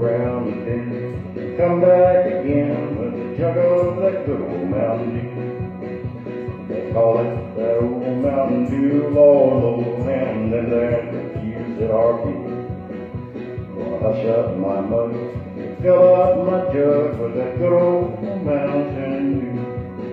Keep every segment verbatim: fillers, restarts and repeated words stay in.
around the bend, come back again with a jug of that good old Mountain Dew. They call it that old Mountain Dew, Lord, Lord, and then that refuse at our feet. Well, hush up my mug, fill up my jug with that good old Mountain Dew.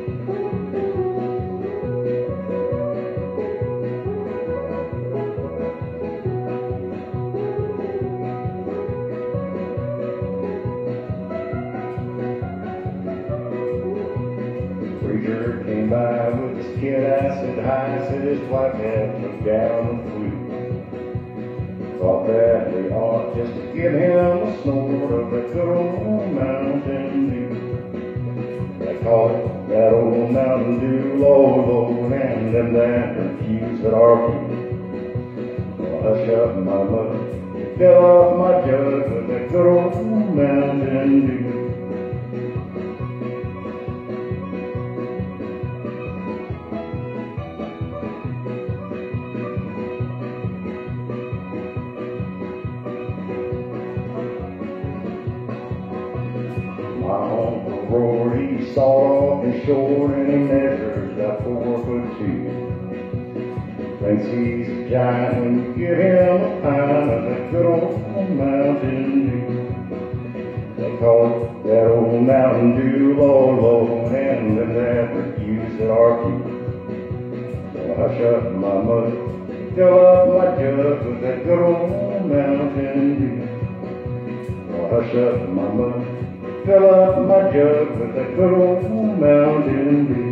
Preacher came by with his kid, acid high, said his wife had took down and flew. Thought that we ought just to give him a snort of that good old Mountain Dew. They call it that old Mountain Dew, Lord, Lord, and them that refuse at our feet. Well, hush up my mother, fill up my jug with that good old Mountain Dew. My uncle roared, he sawed off his shore, and he measures about four foot two. Thinks he's a giant when you give him a pint of that good old Mountain Dew. They call it that old Mountain Dew, Lord, Lord, and them that refuse at our feet. So hush up my mother, fill up my jug with that good old Mountain Dew. So hush up my mother, fill up my jug with that good old Mountain Dew.